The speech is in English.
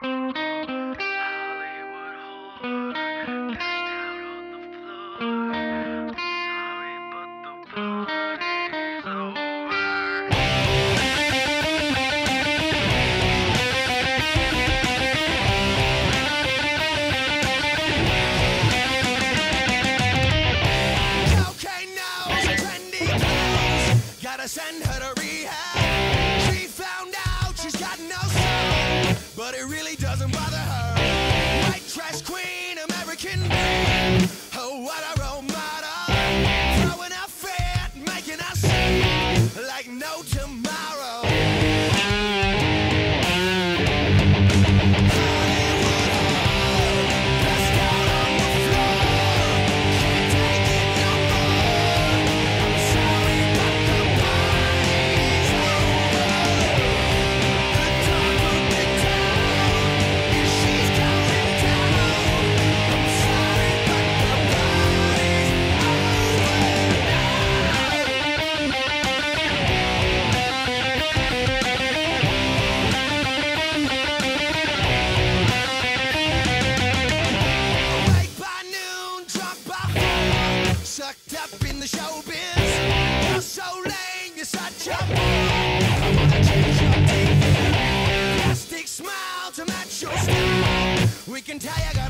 Hollywood whore, passed out on the floor. I'm sorry, but the party's over. Cocaine nose, trendy clothes, gotta send her to rehab. She found out she's got no soul, but it really doesn't bother her. White trash queen, American dream. Oh, what a role model. Throwing her fit, making her sing like no tomorrow. Sucked up in the showbiz. You're so lame, you're such a bore. I wanna change your teeth. Plastic smile to match your style. We can tell you